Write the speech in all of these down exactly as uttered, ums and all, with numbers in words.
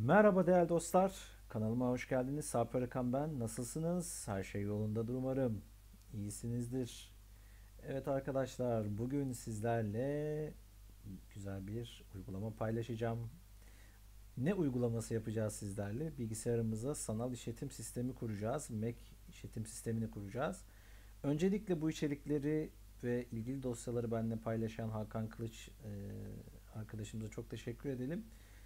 Merhaba değerli dostlar. Kanalıma hoş geldiniz. Sarp Arakan ben. Nasılsınız? Her şey yolundadır umarım. İyisinizdir. Evet arkadaşlar, bugün sizlerle güzel bir uygulama paylaşacağım. Ne uygulaması yapacağız sizlerle? Bilgisayarımıza sanal işletim sistemi kuracağız. Mac işletim sistemini kuracağız. Öncelikle bu içerikleri ve ilgili dosyaları benimle paylaşan Hakan Kılıç e, arkadaşımıza çok teşekkür edelim.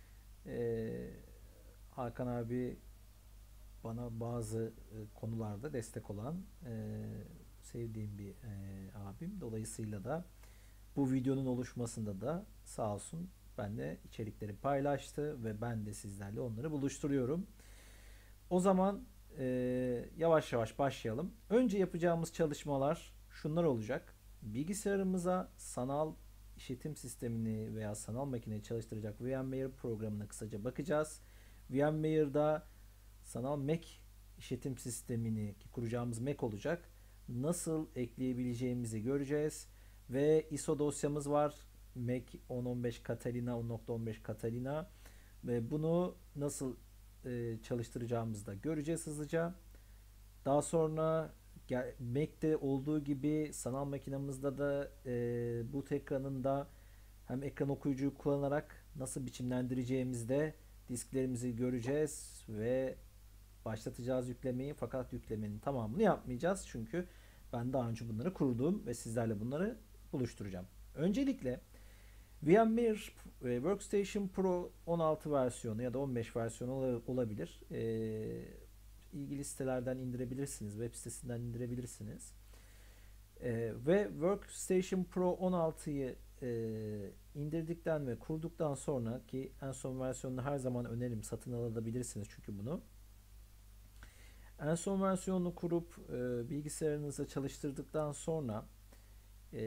E, Hakan abi bana bazı e, konularda destek olan e, sevdiğim bir e, abim. Dolayısıyla da bu videonun oluşmasında da sağ olsun benimle içerikleri paylaştı ve ben de sizlerle onları buluşturuyorum. O zaman e, yavaş yavaş başlayalım. Önce yapacağımız çalışmalar şunlar olacak. Bilgisayarımıza sanal işletim sistemini veya sanal makineyi çalıştıracak VMware programına kısaca bakacağız. VMware'da sanal Mac işletim sistemini ki kuracağımız Mac olacak. Nasıl ekleyebileceğimizi göreceğiz. Ve I S O dosyamız var. Mac on on beş Catalina, on nokta on beş Catalina. Ve bunu nasıl e, çalıştıracağımızı da göreceğiz hızlıca. Daha sonra Mac'te olduğu gibi sanal makinamızda da e, boot ekranında hem ekran okuyucuyu kullanarak nasıl biçimlendireceğimizi de disklerimizi göreceğiz ve başlatacağız yüklemeyi. Fakat yüklemenin tamamını yapmayacağız. Çünkü ben daha önce bunları kurdum ve sizlerle bunları buluşturacağım. Öncelikle VMware Workstation Pro on altı versiyonu ya da on beş versiyonu olabilir. Ee, ilgili sitelerden indirebilirsiniz. Web sitesinden indirebilirsiniz. Ee, ve Workstation Pro on altıyı e, indirdikten ve kurduktan sonra ki en son versiyonunu her zaman öneririm, satın alabilirsiniz çünkü bunu. En son versiyonunu kurup e, bilgisayarınıza çalıştırdıktan sonra e,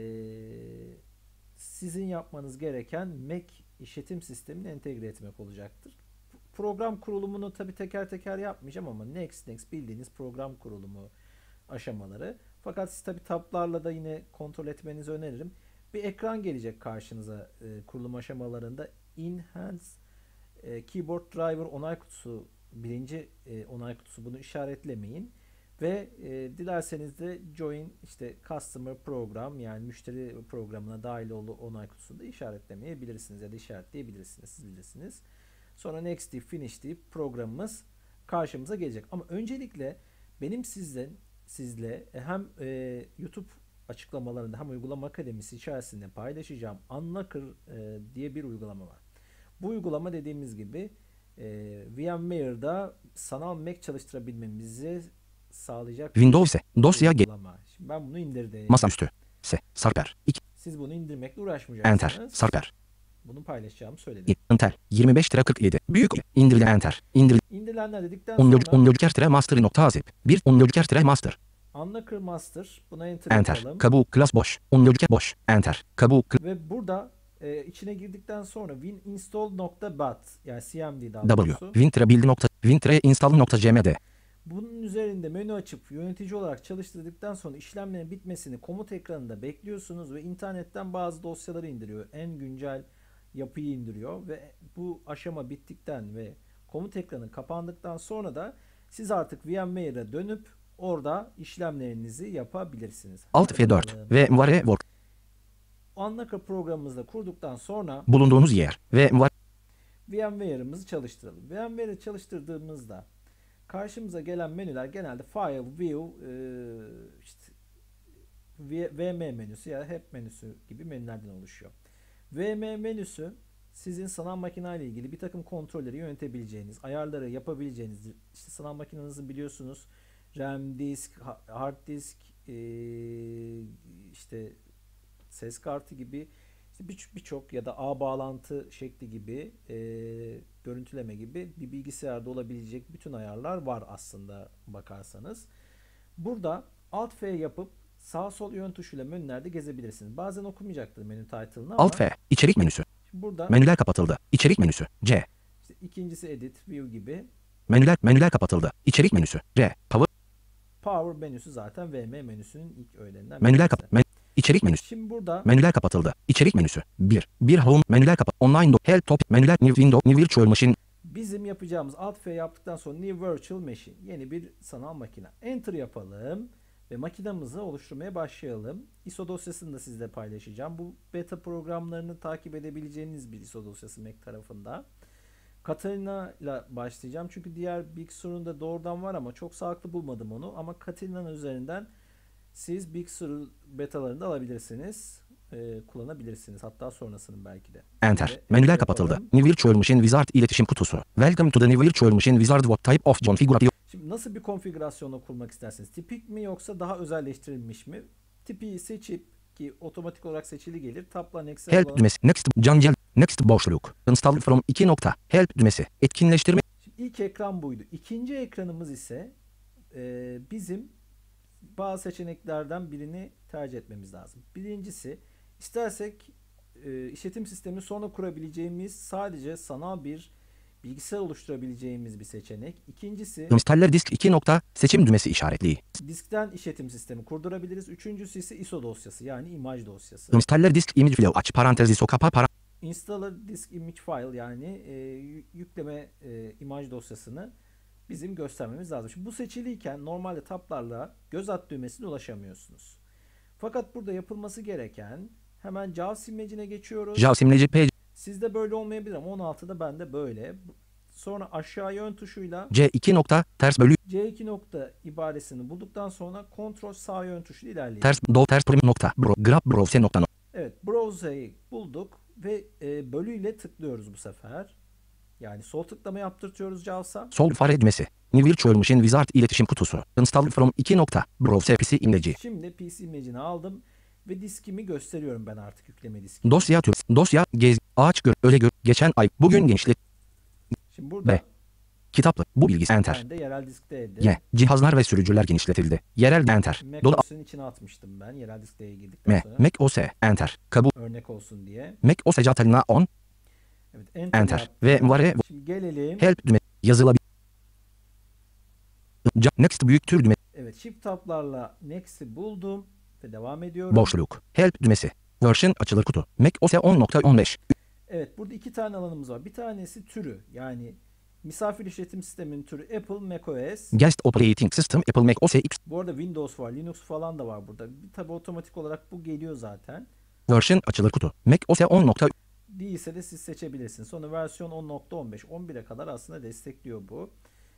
sizin yapmanız gereken Mac işletim sistemini entegre etmek olacaktır. Program kurulumunu tabi teker teker yapmayacağım ama next next bildiğiniz program kurulumu aşamaları. Fakat siz tabi tablarla da yine kontrol etmenizi öneririm. Bir ekran gelecek karşınıza e, kurulum aşamalarında. Enhance e, Keyboard Driver onay kutusu, birinci e, onay kutusu, bunu işaretlemeyin. Ve e, dilerseniz de Join işte Customer Program, yani müşteri programına dahil olduğu onay kutusunu da işaretlemeyebilirsiniz ya da işaretleyebilirsiniz. Siz bilirsiniz. Sonra Next deyip Finish deyip programımız karşımıza gelecek. Ama öncelikle benim sizden sizle hem e, YouTube açıklamalarında hem uygulama akademisi içerisinde paylaşacağım Unlocker e, diye bir uygulama var. Bu uygulama dediğimiz gibi e, VMware'da sanal Mac çalıştırabilmemizi sağlayacak Windows dosya ge uygulama. Şimdi ben bunu indirdim. masaüstü S Sarper iki Siz bunu indirmekle Enter uğraşmayacaksınız. Sarper Bunu paylaşacağımı söyledim. Intel yirmi beş kırk yedi büyük indirilen Enter indir İndirilenler dedikten on dört sonra on dört master nokta zip bir on dört master Unlocker Master, buna enter, Enter yapalım. kabuğu class boş on dört boş Enter kabuğu Ve burada e, içine girdikten sonra wininstall.bat yani C M D daha W doğrusu. wintre build nokta wintre install nokta cmd Bunun üzerinde menü açıp yönetici olarak çalıştırdıktan sonra işlemlerin bitmesini komut ekranında bekliyorsunuz ve internetten bazı dosyaları indiriyor. En güncel yapıyı indiriyor ve bu aşama bittikten ve komut ekranı kapandıktan sonra da siz artık VMware'e dönüp orada işlemlerinizi yapabilirsiniz. Alt F dört ve Vare Work Unlocker programımızda kurduktan sonra bulunduğunuz yer ve var VMware'ımızı çalıştıralım. VMware'ı çalıştırdığımızda karşımıza gelen menüler genelde File, View, e, işte V M menüsü ya da Help menüsü gibi menülerden oluşuyor. V M menüsü sizin sanal makine ile ilgili bir takım kontrolleri yönetebileceğiniz, ayarları yapabileceğiniz, işte sanal makinenizin biliyorsunuz RAM disk, hard disk, e, işte ses kartı gibi işte birçok ya da ağ bağlantı şekli gibi e, görüntüleme gibi bir bilgisayarda olabilecek bütün ayarlar var aslında bakarsanız. Burada Alt F yapıp sağ sol yön tuşuyla menülerde gezebilirsiniz. Bazen okumayacaktır menü title'ını ama Alt F içerik menüsü burada menüler kapatıldı içerik menüsü C işte ikincisi Edit, View gibi. menüler menüler kapatıldı içerik menüsü R Power Power menüsü zaten V M menüsünün ilk öğelerinden menüler birisi. kapat men içerik menüsü Şimdi burada menüler kapatıldı içerik menüsü bir bir home menüler kapat online do help top menüler new window new virtual machine Bizim yapacağımız Alt F yaptıktan sonra New Virtual Machine, yeni bir sanal makine. Enter yapalım ve makinamızı oluşturmaya başlayalım. I S O dosyasını da sizle paylaşacağım. Bu beta programlarını takip edebileceğiniz bir I S O dosyası Mac tarafında. Catalina ile başlayacağım. Çünkü diğer Big Sur'un da doğrudan var ama çok sağlıklı bulmadım onu. Ama Catalina'nın üzerinden siz Big Sur betalarını da alabilirsiniz. E, kullanabilirsiniz. Hatta sonrasının belki de. Enter. Şimdi Menüler enter kapatıldı. yapalım. New Virtual Machine Wizard iletişim kutusu. Welcome to the New Virtual Machine Wizard. What type of configuration? Şimdi nasıl bir konfigürasyonla kurmak istersiniz? Tipik mi yoksa daha özelleştirilmiş mi? Tipi seçip, ki otomatik olarak seçili gelir. Tapla Next'e Help olan... düğmesi. Next. Cancel. Next boşluk. Install from iki nokta. Help düğmesi. Etkinleştirme. Şimdi ilk ekran buydu. İkinci ekranımız ise e, bizim bazı seçeneklerden birini tercih etmemiz lazım. Birincisi, istersek e, işletim sistemi sonra kurabileceğimiz sadece sanal bir bilgisayar oluşturabileceğimiz bir seçenek. İkincisi, Installer disk iki nokta. Seçim düğmesi işaretli. diskten işletim sistemi kurdurabiliriz. Üçüncüsü ise I S O dosyası, yani imaj dosyası. Installer disk image file aç parantez I S O kapa para. Installer disk image file, yani e, yükleme e, imaj dosyasını bizim göstermemiz lazım. Şimdi bu seçiliyken normalde tablarla göz at düğmesine ulaşamıyorsunuz. Fakat burada yapılması gereken, hemen JAWS imlecine geçiyoruz. JAWS imleci P. Sizde böyle olmayabilir ama on altıda bende böyle. Sonra aşağı yön tuşuyla C iki nokta. Ters bölü. C iki nokta ibaresini bulduktan sonra kontrol sağ yön tuşuyla ilerleyelim. Ters do ters prim nokta. Bro, grab browse nokta. Evet, browse'yi bulduk ve e, bölüyle tıklıyoruz bu sefer. Yani sol tıklama yaptırtıyoruz JAWS'a. Sol fare düğmesi. New Virtual Machine Wizard iletişim kutusu. Install from iki nokta. Browse P C imleci. Şimdi P C imlecini aldım ve diskimi gösteriyorum ben artık, yükleme diskimi. Dosya tür. Dosya gez. Ağaç gör. Öyle gör. Geçen ay. Bugün gençlik. Şimdi burada B. Kitaplı. Bu bilgisi enter. ben de yerel diskteydi. Y. Cihazlar ve sürücüler genişletildi. Yerel enter. Mac Dola. O S'un içine atmıştım ben yerel diskeye girdikten M. sonra. Mac O S. Enter. Kabul. Örnek olsun diye. Mac O S Catalina on. Evet, enter, Enter. yaptım. Ve vare. Şimdi gelelim. Help düğme. Yazılabilir. Next büyük tür düğme. Evet, shift tablarla Next'i buldum ve devam ediyorum. Boşluk. Help düğmesi. Version açılır kutu. Mac O S on nokta on beş. Evet, burada iki tane alanımız var. Bir tanesi türü, yani misafir işletim sisteminin türü Apple macOS. Guest Operating System Apple Mac O S X. Bu arada Windows var, Linux falan da var burada. Tabi otomatik olarak bu geliyor zaten. Version açılır kutu. Mac O S on nokta. Değilse de siz seçebilirsiniz. Sonra versiyon on nokta on beş, on bire kadar aslında destekliyor bu.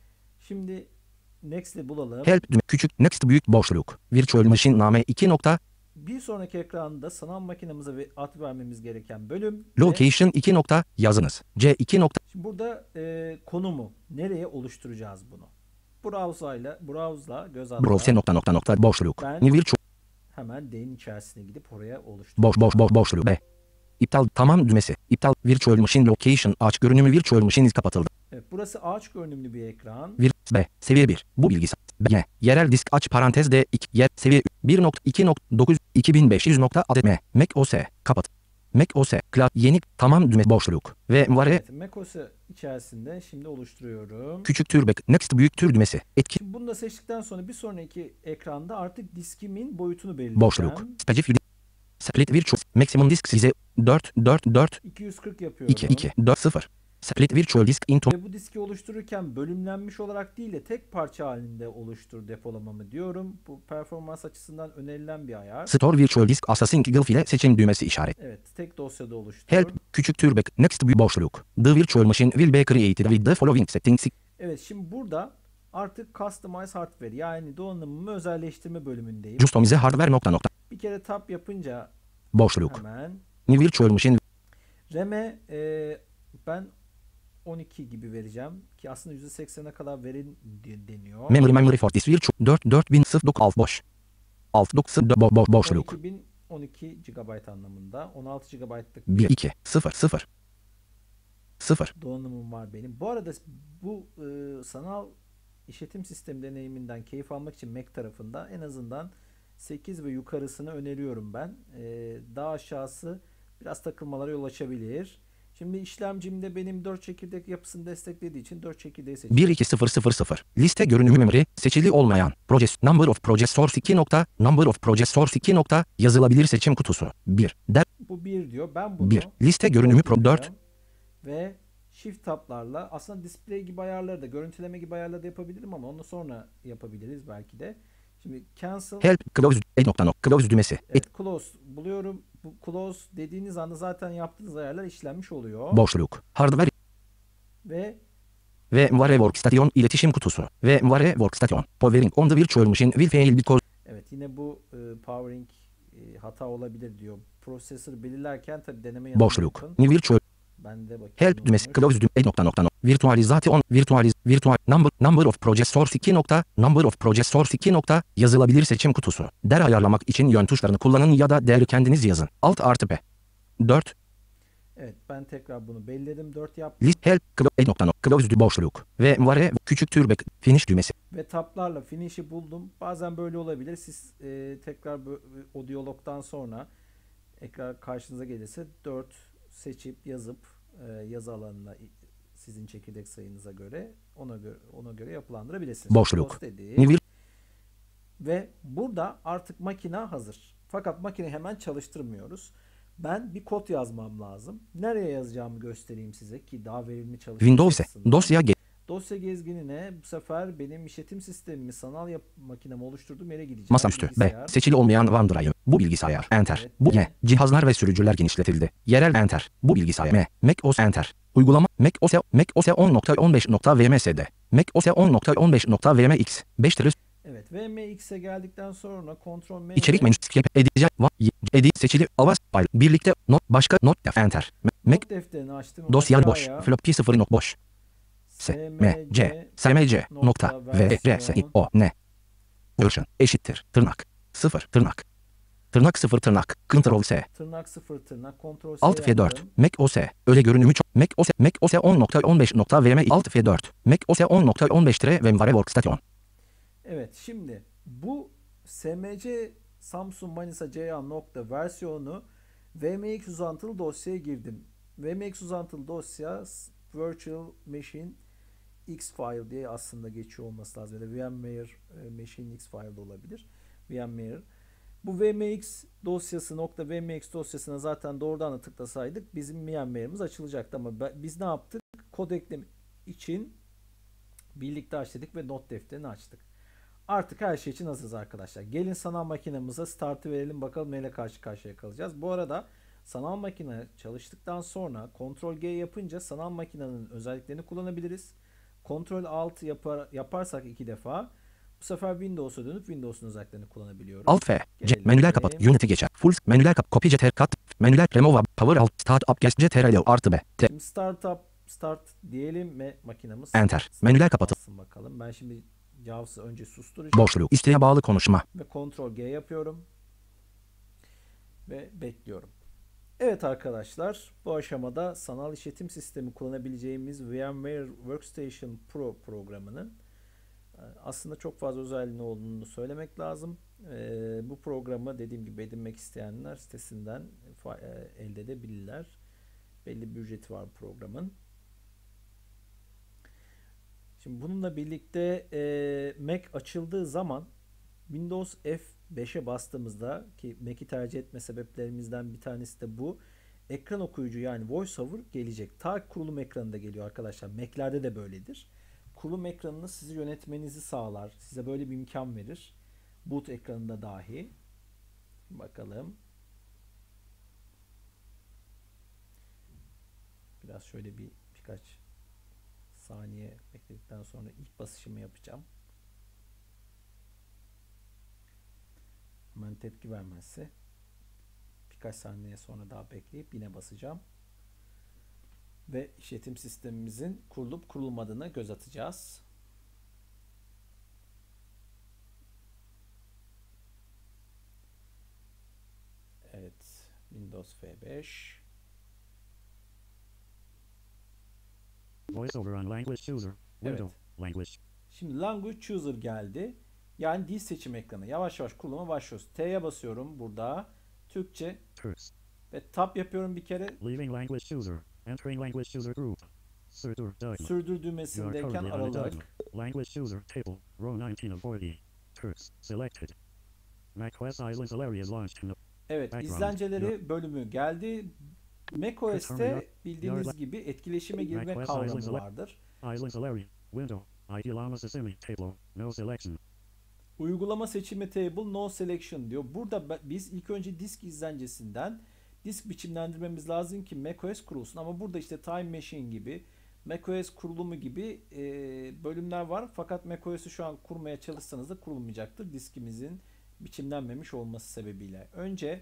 Şimdi Next'i bulalım. Help düğme. Küçük. Next büyük boşluk. Virtual Machine name iki nokta. Bir sonraki ekranda sanal makinemize ve ad vermemiz gereken bölüm. ve- Location iki nokta. Yazınız. C iki nokta. Şimdi burada e, konumu, nereye oluşturacağız bunu? Browser'la, browser'la göz atla Browse nokta nokta nokta boşluk. Ben- New Virtual. hemen D'nin içerisine gidip oraya oluştur. Boş boş boş boşluk. B. İptal. Tamam düğmesi. İptal. Virtual Machine Location. Aç görünümü Virtual Machine kapatıldı. Evet, burası ağaç görünümlü bir ekran. Vir. B. Seviye bir. Bu bilgisayar. B. Y. Yerel disk aç parantez D iki. Yer. Seviye bir nokta iki nokta dokuz iki bin beş yüz nokta A D M. Mac O S. Kapat. Mac O S. Cloud. Yeni. Tamam düğme boşluk. Ve vare. Evet, macOS içerisinde şimdi oluşturuyorum. Küçük tür bek. Next büyük tür düğmesi. Etki. Şimdi bunu da seçtikten sonra bir sonraki ekranda artık diskimin boyutunu belirleyeceğim. Boşluk. Specific. Split Virtual. Maximum disk size dört dört dört iki yüz kırk yapıyorum. iki iki dört sıfır. Split Virtual Disk into. Ve bu diski oluştururken bölümlenmiş olarak değil de tek parça halinde oluştur depolamamı diyorum. Bu performans açısından önerilen bir ayar. Store Virtual Disk Assassin Google file seçim düğmesi işaret. Evet, tek dosyada oluştur. Help. Küçük tür bek. Next büyük boşluk. The Virtual Machine will be created with the following settings. Evet, şimdi burada artık Customize Hardware, yani donanımımı özelleştirme bölümündeyim. Customize hardware nokta nokta. Bir kere tab yapınca Boşluk. hemen New Virtual Machine. RAM'e e, ben on iki gibi vereceğim ki aslında yüzde seksene kadar verin diye deniyor. Memory memory for this virtual. dört dört bin sıfır dokuz boş. altı dokuz sıfır bo bo boşluk. on iki bin on iki gigabayt anlamında. on altı gigabaytlık bir iki sıfır sıfır. sıfır. donanımım var benim. Bu arada bu e, sanal işletim sistemi deneyiminden keyif almak için Mac tarafında en azından sekiz ve yukarısını öneriyorum ben. E, daha aşağısı biraz takılmalara yol açabilir. Şimdi işlemcimde benim dört çekirdek yapısını desteklediği için dört çekirdeği seçeceğim. bir iki sıfır sıfır sıfır. Liste görünümü memory. Seçili olmayan. Project. Number of project source iki nokta. Number of project source iki nokta. Yazılabilir seçim kutusu. bir. Der. Bu bir diyor. Ben bunu bir. Liste görünümü pro dört. ve Shift tablarla aslında display gibi ayarları da, görüntüleme gibi ayarları da yapabilirim ama onu sonra yapabiliriz belki de. Şimdi cancel. Help close el nokta nokta close düğmesi. Et Evet, close buluyorum. Bu close dediğiniz anda zaten yaptığınız ayarlar işlenmiş oluyor. boşluk. Hardware Ve ve Mvare Workstation iletişim kutusu ve Mvare Workstation powering on the virtual machine will fail because evet, yine bu e, powering e, hata olabilir diyor. Processor belirlerken tabi deneme yanılma boşluk. yapın. New virtual Ben de bakayım help ne düğmesi olmuş. close düğme el nokta nokta nokta virtualization virtualiz virtual number number of project source iki nokta number of project source iki nokta yazılabilir seçim kutusu. Değer ayarlamak için yön tuşlarını kullanın ya da değeri kendiniz yazın. Alt artı P. dört Evet, ben tekrar bunu belirledim. dört yaptım. list help close el nokta nokta close düğme boşluk ve Mvare küçük tür back finish düğmesi. Ve tablarla finish'i buldum. Bazen böyle olabilir. Siz e, tekrar bu, o diyalogdan sonra ekran karşınıza gelirse dört seçip yazıp e, yazı alanına sizin çekirdek sayınıza göre ona göre ona göre yapılandırabilirsiniz. Boşluk. Close dedik. New Ve burada artık makine hazır. Fakat makineyi hemen çalıştırmıyoruz. Ben bir kod yazmam lazım. Nereye yazacağımı göstereyim size ki daha verimli çalışması Windows açısından. dosya ge- Dosya gezginine bu sefer benim işletim sistemimi sanal yap makinemi oluşturduğum yere gideceğim. masaüstü B Bilgisayar. seçili olmayan OneDrive bu bilgisayar enter Evet, bu B. Y cihazlar ve sürücüler genişletildi yerel enter bu bilgisayar M Mac O S enter uygulama Mac O S Mac O S on nokta on beş nokta V M S D Mac O S on nokta on beş nokta V M X beş tırı Evet, V M X'e geldikten sonra Ctrl M içerik ile menüsü skip edeceğim edit seçili avaz file birlikte not başka not def enter Mac not defterini açtım. dosya boş Aşağıya floppy sıfır not boş S M C S M C nokta V R S O N version eşittir tırnak sıfır tırnak tırnak sıfır tırnak Ctrl S tırnak sıfır tırnak Ctrl S Alt F dört yaptım. Mac O S öyle görünümü çok Mac O S Mac O S on nokta on beş nokta V M Alt F dört Mac O S on nokta on beş ve Mvare Workstation. Evet, şimdi bu S M C Samsung Manisa C A nokta versiyonu V M X uzantılı dosyaya girdim. V M X uzantılı dosya Virtual Machine X file diye aslında geçiyor olması lazım. Ya da VMware Machine X file de olabilir. VMware. Bu V M X dosyası nokta V M X dosyasına zaten doğrudan da tıklasaydık bizim VMware'imiz açılacaktı ama biz ne yaptık? Kod ekleme için birlikte açtık ve not defterini açtık. Artık her şey için hazırız arkadaşlar. Gelin sanal makinemize startı verelim, bakalım neyle karşı karşıya kalacağız. Bu arada sanal makine çalıştıktan sonra Ctrl G yapınca sanal makinenin özelliklerini kullanabiliriz. Ctrl Alt yapar, yaparsak iki defa bu sefer Windows'a dönüp Windows'un özelliklerini kullanabiliyoruz. Alt F C Gelelim. menüler kapat Unity geçer full menüler kapat copy ctrl cut menüler remove power alt start up guest ctrl artı B T Şimdi startup start diyelim ve makinemiz enter menüler kapatın bassın bakalım. Ben şimdi Jaws'ı önce susturacağım boşluk isteğe bağlı konuşma ve Ctrl G yapıyorum ve bekliyorum. Evet arkadaşlar, bu aşamada sanal işletim sistemi kullanabileceğimiz VMware Workstation Pro programının aslında çok fazla özelliği olduğunu söylemek lazım. Bu programı dediğim gibi edinmek isteyenler sitesinden elde edebilirler. Belli bir ücreti var bu programın. Şimdi bununla birlikte Mac açıldığı zaman Windows F beşe bastığımızda, ki Mac'i tercih etme sebeplerimizden bir tanesi de bu, ekran okuyucu yani VoiceOver gelecek. Ta kurulum ekranında geliyor arkadaşlar. Mac'lerde de böyledir. Kurulum ekranını sizi yönetmenizi sağlar. Size böyle bir imkan verir. Boot ekranında dahi. Bakalım. Biraz şöyle bir birkaç saniye bekledikten sonra ilk basışımı yapacağım. Hemen tepki vermezse birkaç saniye sonra daha bekleyip yine basacağım. Ve işletim sistemimizin kurulup kurulmadığına göz atacağız. Evet, Windows F beş. VoiceOver on Language Chooser. Window. Evet. Language. Şimdi Language Chooser geldi. Yani dil seçim ekranı. Yavaş yavaş kuruluma başlıyoruz. T'ye basıyorum burada. Türkçe. Turks. Ve tab yapıyorum bir kere. Leaving Language Chooser. Entering Language Chooser Group. Sürdür dialog. Sürdür You are düğmesindeyken currently on a dialog. aralık. Language Chooser Table. Row nineteen of forty. Turks. Selected. macOS Islands areas launched in the Evet, background. izlenceleri bölümü geldi. macOS'te bildiğiniz gibi etkileşime girme macOS kavramı Island Select- vardır. Island Salary. Window. Idealama Sesame Table. No selection. Uygulama seçimi table no selection diyor. Burada be- biz ilk önce disk izlencesinden disk biçimlendirmemiz lazım ki macOS kurulsun. Ama burada işte Time Machine gibi, macOS kurulumu gibi e, bölümler var. Fakat macOS'u şu an kurmaya çalışsanız da kurulmayacaktır. Diskimizin biçimlenmemiş olması sebebiyle. Önce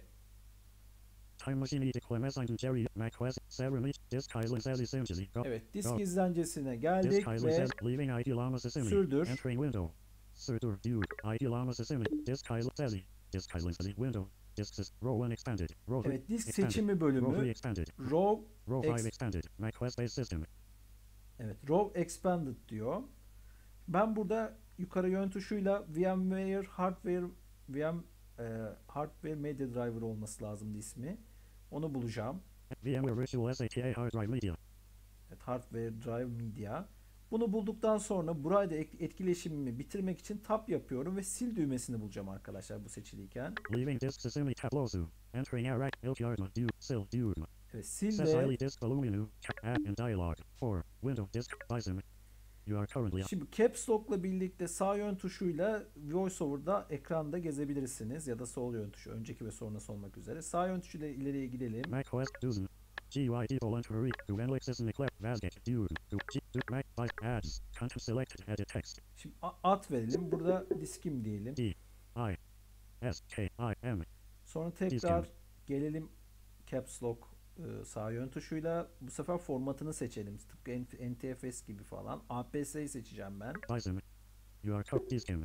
Time Machine Declames and Jerry. macOS. Ceremony. Disk Island Sally Simply. Go. evet disk Go. izlencesine Disk geldik Island ve Sally. Leaving Idealama Sesame. sürdür. Entering window. Sürdür. View. Idealama Sesame. Disk Island Sally. Disk Island Sally. Window. Disk Sys. Row one expanded. Row three Evet disk expanded. seçimi Row three bölümü expanded. row Row Ex- five expanded. macOS based system. evet row expanded diyor. Ben burada yukarı yön tuşuyla VMware Hardware V M e, Hardware Media Driver olması lazımdı ismi. Onu bulacağım. VMware Virtual S A T A Hard Drive Media. Evet, Hardware Drive Media. Bunu bulduktan sonra burada ek- etkileşimimi bitirmek için tab yapıyorum ve sil düğmesini bulacağım arkadaşlar bu seçiliyken. Leaving disk Sesame Tablosu. Entering Arac. Ilkyardma. Du. Sil. Dude. Evet, sil Ses ve Highly Disk Voluminu. Add in Dialog. four. Window Disk. Bison. You are currently on. şimdi Caps Lock'la birlikte sağ yön tuşuyla VoiceOver'da ekranda gezebilirsiniz ya da sol yön tuşu önceki ve sonrası olmak üzere. Sağ yön tuşuyla ileriye gidelim. macOS Duzen. G Y D Volant Marie. Guvenlik System Eclipse. Vazget. Dude. Du. G. Du. Mac. By. Ads. Content selected. Edit text. Şimdi a- ad verelim. Burada diskim diyelim. D. I. S. K. I. M. Sonra tekrar gelelim Caps Lock e, sağ yön tuşuyla. Bu sefer formatını seçelim. Tıpkı N T F S gibi falan. A P S'yi seçeceğim ben. Bison. You are co. Diskim.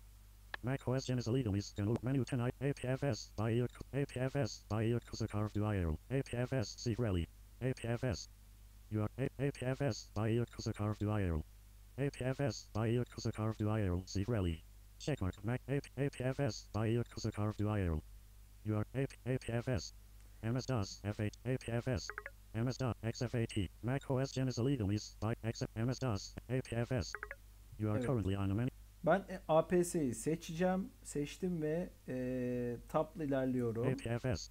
macOS Genesis Legals. Can menu tonight. A P F S. By A P F S. By A Kusakar. Du I R L. A P F S. Secretly. A P F S. You are A P F S. By A Kusakar. Du I R L. A P F S. By A Kusakar. Du I R L. Secretly. Checkmark. Mac. A P F S. By A Kusakar. Du I R L. You are A P F S. M S DOS. F eight. A P F S. M S DOS. X F A T. macOS Genesis Legals. By X M S DOS. A P F S. You are Evet. currently on a menu. Ben e, A P S'yi seçeceğim. Seçtim ve e, tab'la ilerliyorum. A P F S.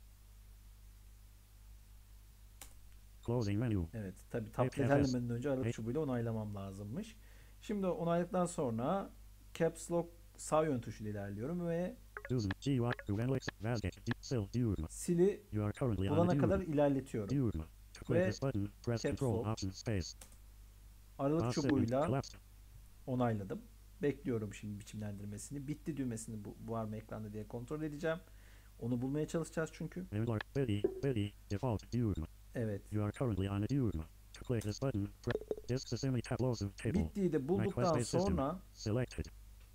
Closing menu. Evet, tabii tab'la A P F S. ilerlemeden önce aralık A- çubuğuyla onaylamam lazımmış. Şimdi onayladıktan sonra Caps Lock sağ yön tuşuyla ilerliyorum ve Duzen. G Y. Guvenlik. Vazget. Du. Sil. Dude. sili You are currently on bulana a kadar dude. ilerletiyorum. Dude. To click Ve this button, press caps Control lock. Option Space. Aralık Mouse segment çubuğuyla collapsed. onayladım. Bekliyorum şimdi biçimlendirmesini. Bitti düğmesini bu, var mı ekranda diye kontrol edeceğim. Onu bulmaya çalışacağız çünkü. Enlarge. Bitty. Bitty. Default. Dude. Evet. You are currently on a dude. To click this button, press Disk Sesame Tablosu Table. Bittiği de bulduktan macOS based system. sonra Selected.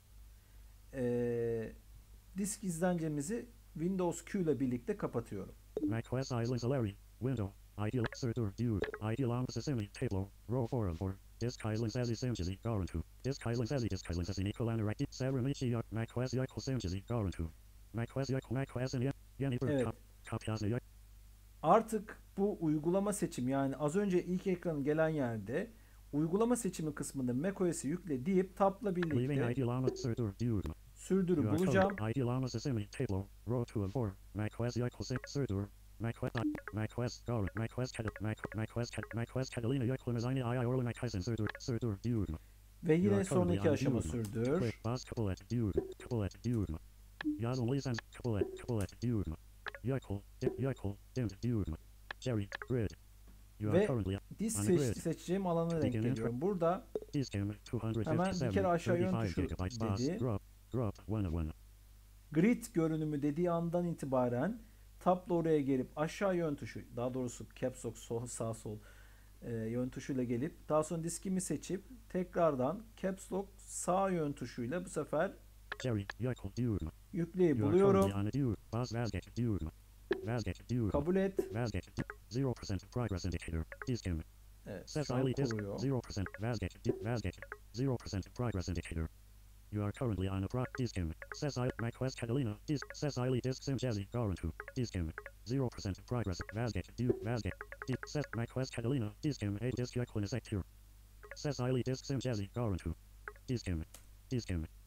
e, disk izlencemizi Windows Q ile birlikte kapatıyorum. macOS Island Salary. Window. Ideal. Surtur. Dude. Ideal on Sesame Table. Row four of four. Disk Island Sally Simchili. Garantu. Disk Island Sally. Disk Island Sally. Nicolan Right. Ceremony. macOS Yikle Simchili. Garantu. macOS Yikle. macOS and Yeni. Evet. Kopyasını Yikle. Artık bu uygulama seçim yani az önce ilk ekranın gelen yerde uygulama seçimi kısmında macOS'i yükle deyip tab'la Leaving birlikte Ideal on Surtur. Dude. sürdürü You are bulacağım. currently Ideal on Sesame Table. Row two of four. macOS Yikle Sim. Surtur. macOS. macOS. Garant. macOS. Cat. Mac. macOS. Cat. macOS. Catalina Yikle Mazini. I. Orlin. Macison. Surtur. Surtur. Dude. Ve You yine are currently sonraki on aşama Dude. sürdür. Click. Boss. Capulet. Dude. Capulet. Dude. Yazın Lisan. Capulet. Capulet. Dude. Yikle. Dip. Yikle. Dimmed. Dude. Jerry. Grid. You are Ve currently disk on a seç, grid. seçeceğim alana denk Begin intro. geliyorum. Burada Diskim Hemen bir kere aşağı yön tuşu gigabytes boss. dedi. Drop. Drop. One of one. grid görünümü dediği andan itibaren tabla oraya gelip aşağı yön tuşu daha doğrusu caps lock sol, sağ sol e, yön tuşuyla gelip daha sonra diskimi seçip tekrardan caps lock sağ yön tuşuyla bu sefer Jerry. Yikle. Dude. yükleyi You are buluyorum. currently on a dude. Boss Vazget. Dude. Vazget. Dude. Kabul et. Vazget. zero percent progress indicator. Diskim. Evet, Says şu an highly disk. kuruyor. zero percent Vazget. Vazget. zero percent progress indicator. You are currently on a pro diskim. Says I macOS Catalina. Disk. Says highly disk sim jazzy. Garantu. Diskim. zero percent progress. Vazget. Du. Vazget. Disk. Says macOS Catalina. Diskim. A disk Yaklin secure. Says highly disk sim jazzy. Garantu. Diskim. Diskim.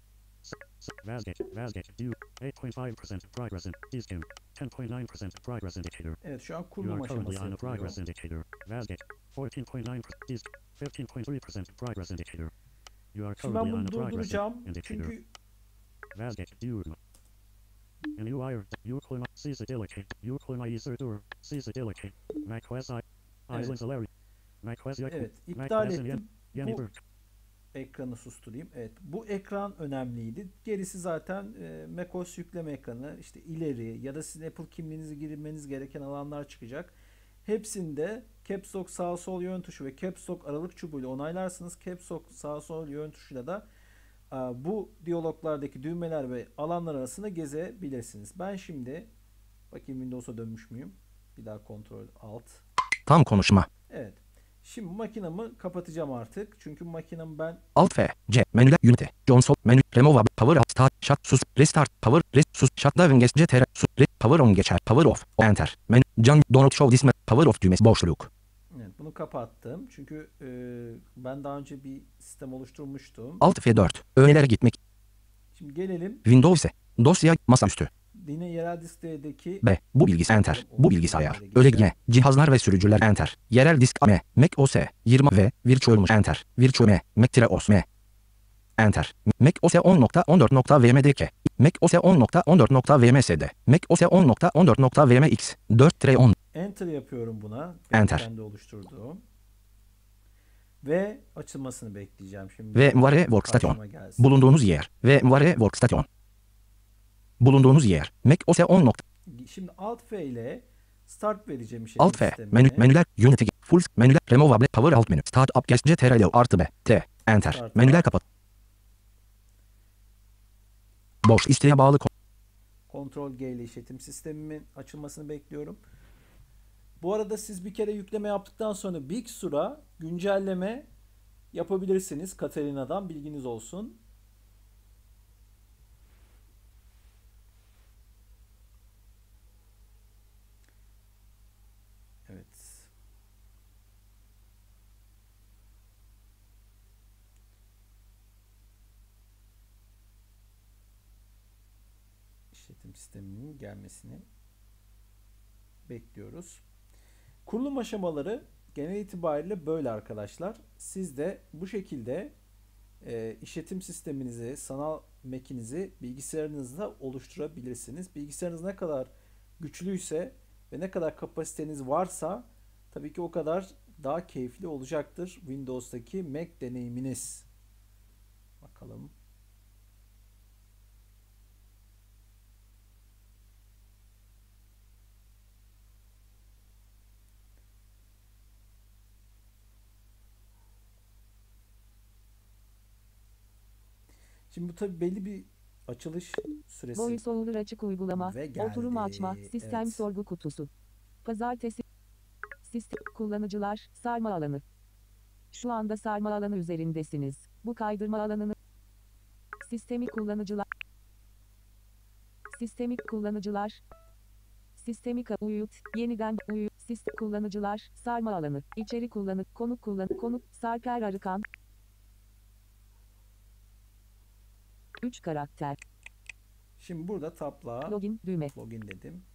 Vasgate, Vasgate, due, eight point five percent progress in, Dskim, ten point nine percent progress indicator. Evet, şu an You kurulum are currently aşaması on a yapılıyor. progress indicator. Vasgate, fourteen point nine percent, Dskim, fifteen point three percent progress indicator. You are Şimdi ben currently on bunu a progress durduracağım indicator. çünkü Vasgate, due. And you are, you clima, cease delicate, you clima isertur, cease delicate, macOS I, Evet. Island Salary, macOS Yakut, evet iptal macOS and ettim. Yeni Bu Berk. ekranı susturayım. Evet, bu ekran önemliydi. Gerisi zaten e, macOS yükleme ekranı, işte ileri ya da sizin Apple kimliğinizi girmeniz gereken alanlar çıkacak. Hepsinde Caps Lock sağ sol yön tuşu ve Caps Lock aralık çubuğuyla onaylarsınız. Caps Lock sağ sol yön tuşuyla da e, bu diyaloglardaki düğmeler ve alanlar arasında gezebilirsiniz. Ben şimdi bakayım Windows'a dönmüş müyüm? Bir daha Ctrl Alt. Tam konuşma. Evet. Şimdi makinamı kapatacağım artık. Çünkü makinamı ben Alt F, C, menüler, Unity, console, menü, remove, power, start, shut, sus, restart, power, rest, sus, shutdown, geç, C T R, sus, re, power on geçer, power off, enter, menü, can, donut show this, power off düğmesi, boşluk. evet, bunu kapattım. Çünkü e, ben daha önce bir sistem oluşturmuştum. Alt F dört, öğelere gitmek, Şimdi gelelim. Windows, dosya, masaüstü. Yine yerel diskteki B. Bu bilgisayar enter. Bu bilgisayar. Öyle G. Cihazlar ve sürücüler enter. Yerel disk M. Mac O S. yirmi V. Virtual enter. Virtual M. Mac-O S M. Enter. Mac O S on nokta on dört nokta V M D K. Mac O S on nokta on dört nokta V M S D. Mac O S on nokta on dört nokta V M X. dört on. Enter yapıyorum buna. Enter. Kendi oluşturduğum. Ve açılmasını bekleyeceğim şimdi. Ve Vare Workstation. Karşıma gelsin. Bulunduğunuz yer. Ve Vare Workstation. Bulunduğunuz yer. Mac O S on. Şimdi Alt F ile Start vereceğim işletim Alt F. sistemine. Menü, menüler. Unity. Full. Menüler. Remove. Power alt menü. Start up. Geç. C T R L artı B. T. Enter. Start Menüler up. kapat. Boş. İsteğe bağlı. Ctrl G ile işletim sistemimin açılmasını bekliyorum. Bu arada siz bir kere yükleme yaptıktan sonra Big Sur'a güncelleme yapabilirsiniz. Katalina'dan bilginiz olsun. Evet. İşletim sisteminin gelmesini bekliyoruz. Kurulum aşamaları genel itibariyle böyle arkadaşlar. Siz de bu şekilde e, işletim sisteminizi, sanal Mac'inizi bilgisayarınızda oluşturabilirsiniz. Bilgisayarınız ne kadar güçlüyse ve ne kadar kapasiteniz varsa tabii ki o kadar daha keyifli olacaktır Windows'taki Mac deneyiminiz. Bakalım. Şimdi bu tabii belli bir açılış süresi. VoiceOver açık uygulama. Ve geldi. Oturum açma. Sistem Evet. sorgu kutusu. Pazartesi. Sistem kullanıcılar. Sarma alanı. Şu anda sarma alanı üzerindesiniz. Bu kaydırma alanını. Sistemi kullanıcılar. Sistemi kullanıcılar. Sistemi ka- uyut. Yeniden uyut. Sistem kullanıcılar. Sarma alanı. İçeri kullanı. Konuk kullan. Konuk. Sarper Arıkan. üç karakter. Şimdi burada tabla Login düğme. login dedim.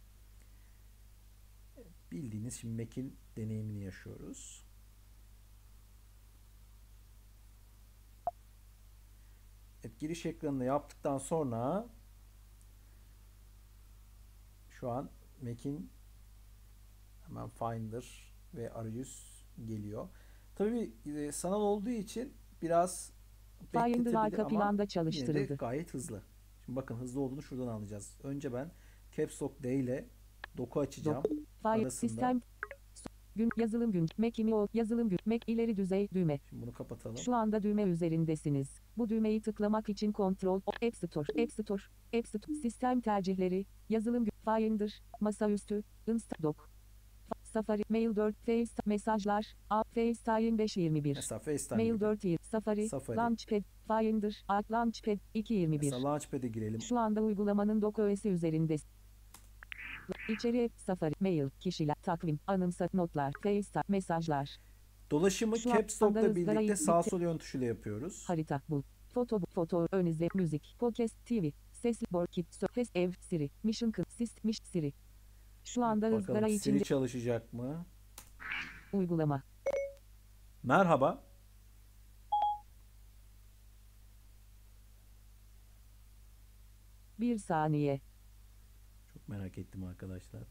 Bildiğiniz şimdi Mac'in deneyimini yaşıyoruz. Evet, giriş ekranını yaptıktan sonra şu an Mac'in hemen Finder ve arayüz geliyor. Tabii e, sanal olduğu için biraz Finder bekletebilir arka ama planda yine de çalıştırıldı. gayet hızlı. Şimdi bakın hızlı olduğunu şuradan anlayacağız. Önce ben Caps Lock D ile doku açacağım. File Arasında. sistem gün yazılım gün Mac imi o yazılım gün Mac ileri düzey düğme. Şimdi bunu kapatalım. Şu anda düğme üzerindesiniz. Bu düğmeyi tıklamak için Ctrl O App Store App Store App Store sistem tercihleri yazılım gün Finder masaüstü Insta Dock Safari Mail dört Face mesajlar A FaceTime beş yirmi bir Mesela FaceTime Mail gibi. dört yirmi Safari, Safari. Launchpad Finder Alt Launchpad iki yirmi bir. Mesela Launchpad'e girelim. Şu anda uygulamanın docOS'i üzerinde. İçeri Safari, Mail, kişiler, takvim, anımsat, notlar, FaceTime, mesajlar, Dolaşımı Şu Caps anda Lock'la ızgarayı birlikte sağ bitti. sol yön tuşuyla yapıyoruz. harita, bul, Foto, foto, ön izle, müzik, podcast, T V, sesli board kit, ses, ev, Siri, mission, kı- sist, miş, Siri. Şu anda Bakalım ızgara Siri içinde çalışacak mı? uygulama. Merhaba. Bir saniye. Çok merak ettim arkadaşlar.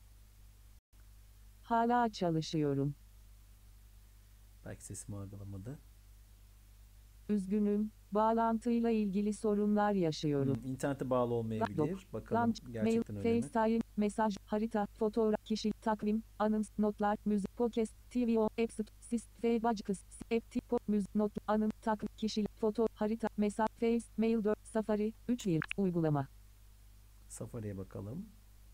Hala çalışıyorum. Belki sesimi algılamadı. Üzgünüm, bağlantıyla ilgili sorunlar yaşıyorum. Hmm, internete bağlı olmayabilir. Bakalım Launch, mail, gerçekten öyle mi? FaceTime, mesaj, harita, fotoğraf, kişi, takvim, anons, notlar, müzik, podcast, T V, o, App Store, Sist, Fabacıkız, App, Tipo, müzik, not, anın, takvim, kişi, foto, harita, mesaj, Face, Mail dört, Safari, üç bir, uygulama. Safari'ye bakalım.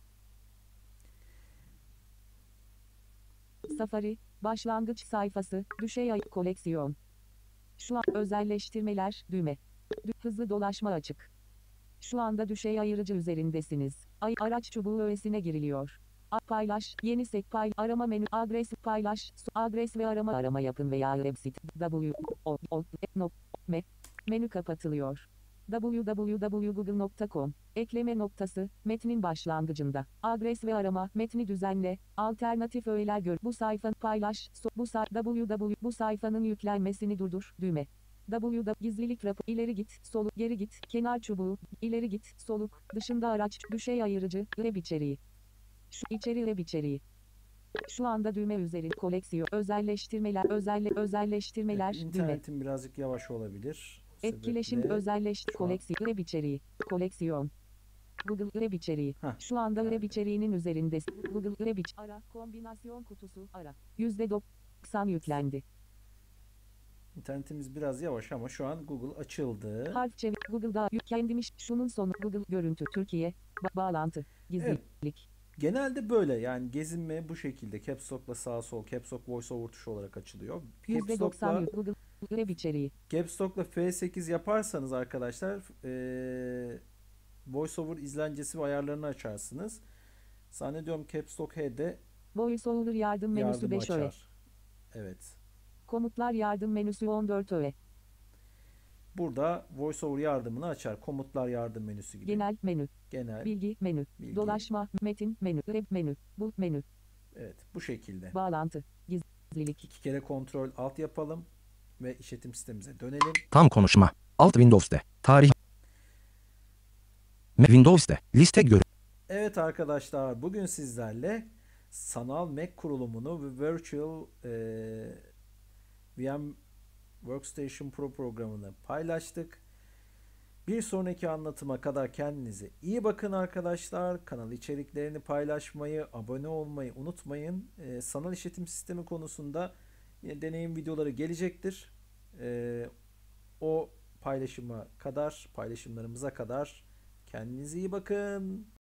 Safari, başlangıç sayfası, düşey ay, koleksiyon. Şu an, özelleştirmeler, düğme. Dü- hızlı dolaşma açık. Şu anda düşey ayırıcı üzerindesiniz. Ay araç çubuğu öğesine giriliyor. A- paylaş, yeni sek pay, arama menü, adres paylaş, su- adres ve arama arama yapın veya website w o o no me menü kapatılıyor. w w w nokta google nokta com ekleme noktası metnin başlangıcında adres ve arama metni düzenle alternatif öğeler gör bu sayfanı paylaş so- bu say www bu sayfanın yüklenmesini durdur düğme W'da gizlilik rapor ileri git soluk geri git kenar çubuğu ileri git soluk dışında araç düşey ayırıcı web içeriği şu içeri web içeriği şu anda düğme üzeri koleksiyon özelleştirmeler özelle özelleştirmeler Evet, düğme internetim birazcık yavaş olabilir. O etkileşim sebeple özelleştir şu an- koleksiyon web içeriği koleksiyon Google web içeriği Heh, şu anda web geldi. içeriğinin üzerinde Google web iç ara kombinasyon kutusu ara yüzde doksan yüklendi İnternetimiz biraz yavaş ama şu an Google açıldı. harf çevir Google'da yüklenmiş şunun sonu Google görüntü Türkiye ba- bağlantı gizlilik Genelde böyle yani gezinme bu şekilde Caps Lock'la sağ sol Caps Lock VoiceOver tuşu olarak açılıyor. yüzde Caps doksan Lock'la Google web içeriği Caps Lock'la F sekiz yaparsanız arkadaşlar eee VoiceOver izlencesi ve ayarlarını açarsınız. Zannediyorum Caps Lock H'de VoiceOver yardım menüsü yardımı beş öğe açar. Evet. komutlar yardım menüsü on dört öğe Burada VoiceOver yardımını açar. Komutlar yardım menüsü gibi. genel menü Genel. bilgi menü Bilgi. dolaşma metin menü web menü bu menü Evet, bu şekilde. bağlantı gizlilik İki kere kontrol alt yapalım ve işletim sistemimize dönelim. Tam konuşma. Alt Windows'te. Tarih. Me- Windows'te. Liste gör. Evet arkadaşlar, bugün sizlerle sanal Mac kurulumunu ve Virtual eee, V M Workstation Pro programını paylaştık. Bir sonraki anlatıma kadar kendinize iyi bakın arkadaşlar. Kanal içeriklerini paylaşmayı, abone olmayı unutmayın. Eee, sanal işletim sistemi konusunda yine deneyim videoları gelecektir. Eee, o paylaşıma kadar, paylaşımlarımıza kadar kendinize iyi bakın.